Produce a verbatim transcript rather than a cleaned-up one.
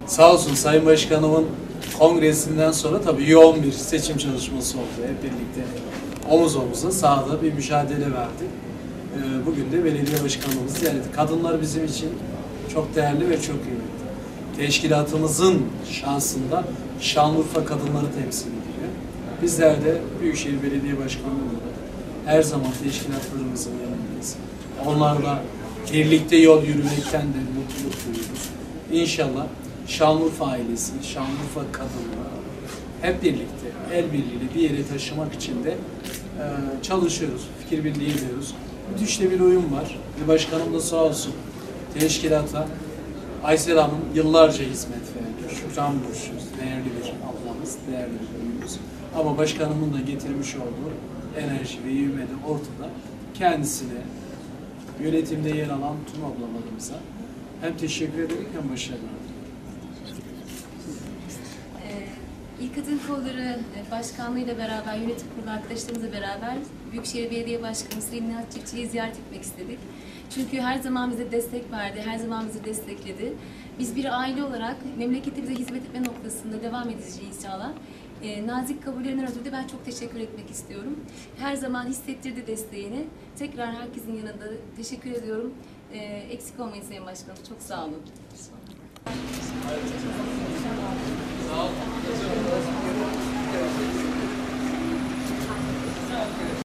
Sağ olsun Sayın Başkanımın kongresinden sonra tabii yoğun bir seçim çalışması oldu. Hep birlikte omuz omuza sahada bir mücadele verdik. Bugün de belediye başkanımızı ziyaret ettik. Kadınlar bizim için çok değerli ve çok kıymetli. Teşkilatımızın şansında Şanlıurfa kadınları temsil ediyor. Bizler de Büyükşehir Belediye Başkanlığı olarak her zaman teşkilatlarımızın yanındayız. Onlarla birlikte yol yürümekten de mutluluk duyuyoruz. İnşallah Şanlıurfa ailesi, Şanlıurfa kadınları hep birlikte, el birliğiyle bir yere taşımak için de e, çalışıyoruz, fikir birliği ediyoruz. Müthişte bir uyum var. Bir başkanım da sağ olsun teşkilata Aysel Hanım yıllarca hizmet verdi. Şükran borçluyuz. Değerli bir ablamız, değerli bir büyüğümüz. Ama başkanımın da getirmiş olduğu enerji ve ivme de ortada. Kendisine, yönetimde yer alan tüm ablalarımıza hem teşekkür ederim hem başarılar dilerim. İl Kadın Kolları Başkanlığı'yla beraber, yönetim kurulu arkadaşlarımızla beraber Büyükşehir Belediye Başkanı Sayın Nihat Çiftçi'yi ziyaret etmek istedik. Çünkü her zaman bize destek verdi, her zaman bizi destekledi. Biz bir aile olarak memleketimize hizmet etme noktasında devam edeceğiz inşallah. E, nazik kabullerinden ötürü de ben çok teşekkür etmek istiyorum. Her zaman hissettirdi desteğini. Tekrar herkesin yanında teşekkür ediyorum. E, eksik olmayın Sayın Başkanım. Çok sağ olun. Sağ olun.